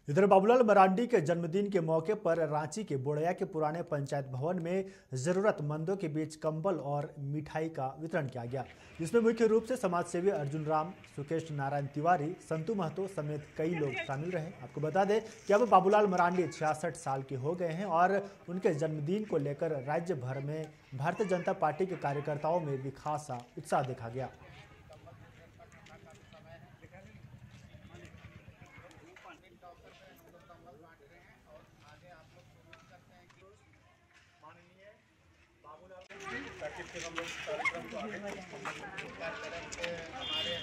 इधर बाबूलाल मरांडी के जन्मदिन के मौके पर रांची के बोड़या के पुराने पंचायत भवन में जरूरतमंदों के बीच कंबल और मिठाई का वितरण किया गया, जिसमें मुख्य रूप से समाजसेवी अर्जुन राम, सुकेश नारायण तिवारी, संतू महतो समेत कई लोग शामिल रहे। आपको बता दें कि अब बाबूलाल मरांडी 66 साल के हो गए हैं और उनके जन्मदिन को लेकर राज्य भर में भारतीय जनता पार्टी के कार्यकर्ताओं में भी खासा उत्साह देखा गया। माननीय बाबूलाल ताकि फिर हम लोग कार्यक्रम को आगे कार्यक्रम के हमारे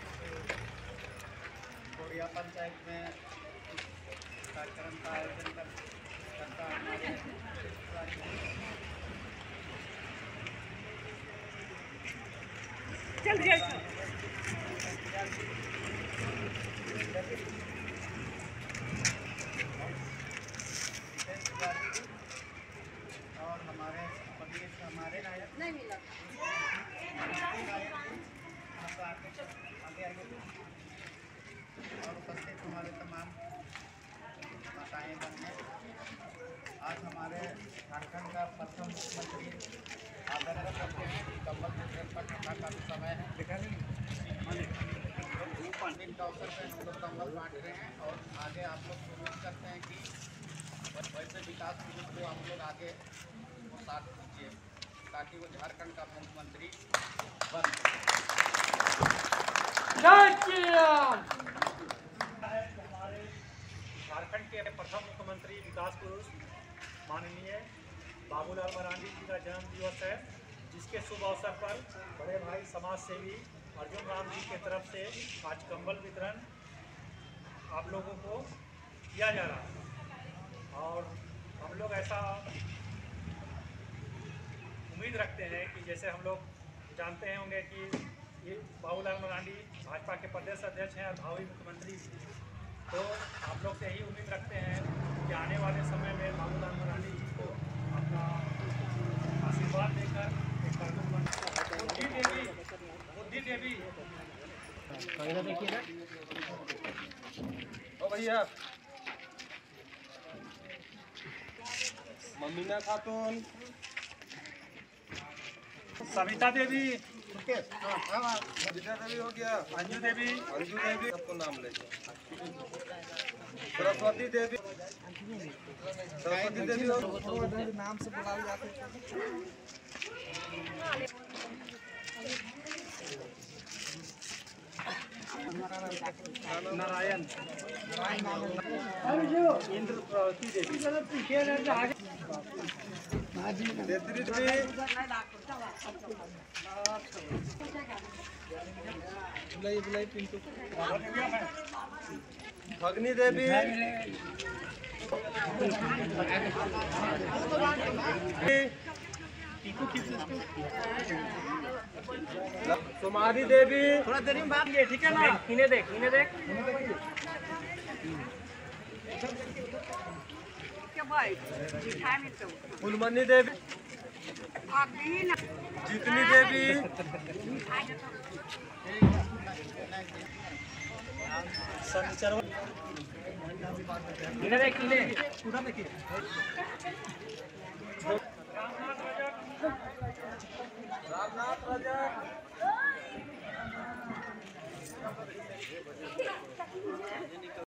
बोड़िया पंचायत में कार्यक्रम का आयोजन करता हमारे और हमारे नायक नहीं मिला और उपस्थित हमारे तमाम माताएं बहनें, आज हमारे झारखंड का प्रथम मुख्यमंत्री आदरणीय करते हैं कि कंबल वितरण का ठंडा का समय है। दिन का अवसर पर हम लोग कंबल बांट रहे हैं और आगे आप लोग उम्मीद करते हैं कि वैसे विकास को आप लोग आगे वो साथ दीजिए ताकि वो झारखंड का मुख्यमंत्री बन हमारे झारखंड के प्रथम मुख्यमंत्री विकास पुरुष माननीय बाबूलाल मरांडी जी का जन्म दिवस है, जिसके शुभ अवसर पर बड़े भाई समाज सेवी अर्जुन राम जी के तरफ से आज कंबल वितरण आप लोगों को किया जा रहा है। और हम लोग ऐसा उम्मीद रखते हैं कि जैसे हम लोग जानते होंगे कि ये बाबूलाल मरांडी भाजपा के प्रदेश अध्यक्ष हैं और भावी मुख्यमंत्री, तो आप लोग से यही उम्मीद रखते हैं कि आने वाले समय में बाबूलाल मरांडी जी को अपना आशीर्वाद देकर एक बुद्धि देवी देखिए ना ओ भैया ममीना खातून, सविता देवी, सविता देवी हो गया, अंजू देवी, सबको नाम ले। सरस्वती देवी, नाम से बुलाए जाते हैं। नारायण, इंद्रप्रवती देवी, नेत्री देवी, बुलाई पिंटू, भगनी देवी, सुमारी देवी, थोड़ा देरी में बात ये ठीक है ना? इन्हें देख फुलमनी देवी, जीतनी देवी, इन्हें पूरा देखिए। रामनाथ रजक,